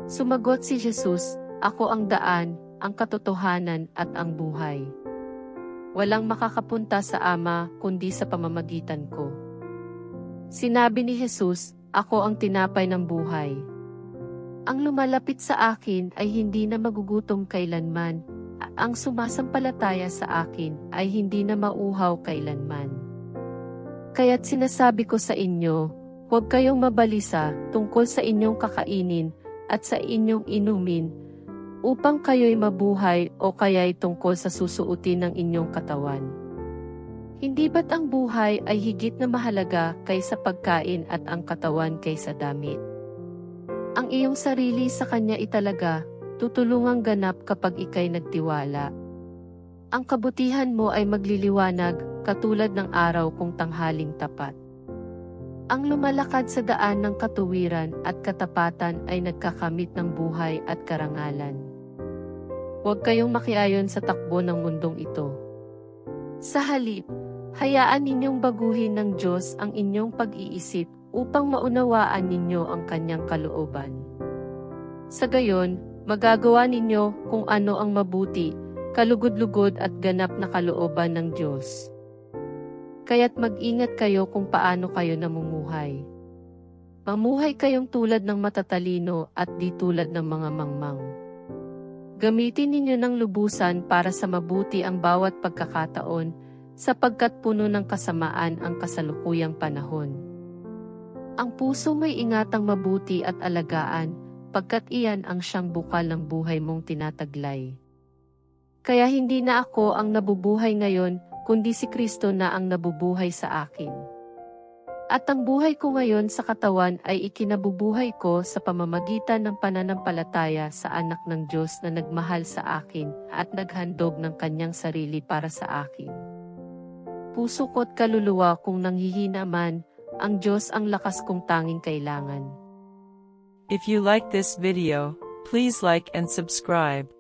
Sumagot si Jesus, "Ako ang daan, ang katotohanan at ang buhay. Walang makakapunta sa Ama kundi sa pamamagitan ko." Sinabi ni Jesus, "Ako ang tinapay ng buhay. Ang lumalapit sa akin ay hindi na magugutom kailanman, at ang sumasampalataya sa akin ay hindi na mauhaw kailanman. Kaya't sinasabi ko sa inyo, huwag kayong mabalisa tungkol sa inyong kakainin at sa inyong inumin, upang kayo'y mabuhay o kaya'y tungkol sa susuotin ng inyong katawan. Hindi ba't ang buhay ay higit na mahalaga kaysa pagkain at ang katawan kaysa damit? Ang iyong sarili sa Kanya italaga, tutulungang ganap kapag ika'y nagtiwala. Ang kabutihan mo ay magliliwanag, katulad ng araw kung tanghaling tapat. Ang lumalakad sa daan ng katuwiran at katapatan ay nagkakamit ng buhay at karangalan. Huwag kayong makiayon sa takbo ng mundong ito. Sa halip, hayaan ninyong baguhin ng Diyos ang inyong pag-iisip upang maunawaan ninyo ang Kanyang kalooban. Sa gayon, magagawa ninyo kung ano ang mabuti, kalugod-lugod at ganap na kalooban ng Diyos. Kaya't mag-ingat kayo kung paano kayo namumuhay. Mamuhay kayong tulad ng matatalino at di tulad ng mga mangmang. Gamitin ninyo ng lubusan para sa mabuti ang bawat pagkakataon, sapagkat puno ng kasamaan ang kasalukuyang panahon. Ang puso may ingatang mabuti at alagaan, pagkat iyan ang siyang bukal ng buhay mong tinataglay. Kaya hindi na ako ang nabubuhay ngayon, kundi si Kristo na ang nabubuhay sa akin. At ang buhay ko ngayon sa katawan ay ikinabubuhay ko sa pamamagitan ng pananampalataya sa Anak ng Diyos na nagmahal sa akin at naghandog ng Kanyang sarili para sa akin. Puso ko't kaluluwa kung nanghihina man, ang Diyos ang lakas kong tanging kailangan. If you like this video, please like and subscribe.